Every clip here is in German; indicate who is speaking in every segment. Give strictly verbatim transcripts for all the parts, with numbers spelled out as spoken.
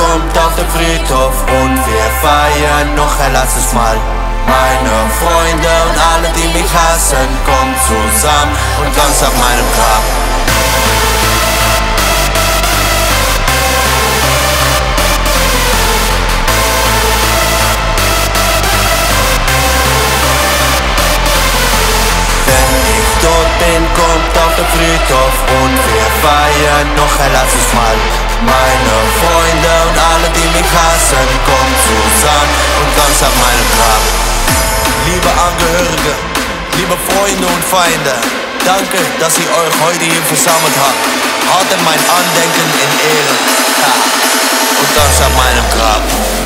Speaker 1: kommt auf den Friedhof und wir feiern noch ein letztes Mal. Meine Freunde und alle, die mich hassen, kommen zusammen und ganz auf meinem Grab. Tot bin, kommt auf den Friedhof und wir feiern noch ein letztes Mal. Meine Freunde und alle, die mich hassen, kommen zusammen und ganz auf meinem Grab. Liebe Angehörige, liebe Freunde und Feinde, danke, dass ihr euch heute hier versammelt habt. Haltet mein Andenken in Ehre. Ha. Und ganz auf meinem Grab.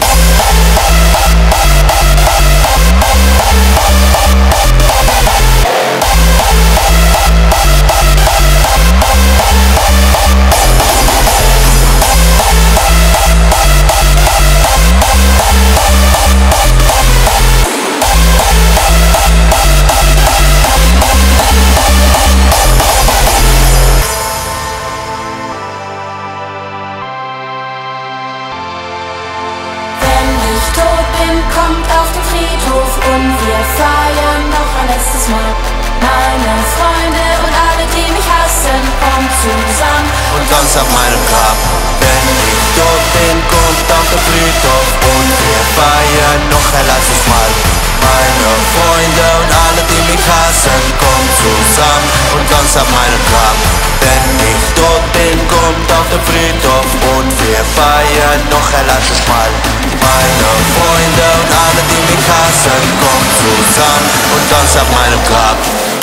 Speaker 2: Kommt auf den Friedhof und wir feiern noch ein letztes Mal. Meine Freunde und alle, die mich hassen, kommen zusammen
Speaker 1: und ganz auf meinem Grab. Wenn ich tot bin, kommt auf den Friedhof und wir feiern noch ein letztes Mal. Meine Freunde und alle, die mich hassen, kommen zusammen und ganz auf meinem Grab. Wenn ich tot bin, kommt auf den Friedhof und wir feiern noch ein letztes Mal. Meine Freunde und alle, die mich hassen, kommen zusammen und ganz auf meinem Grab.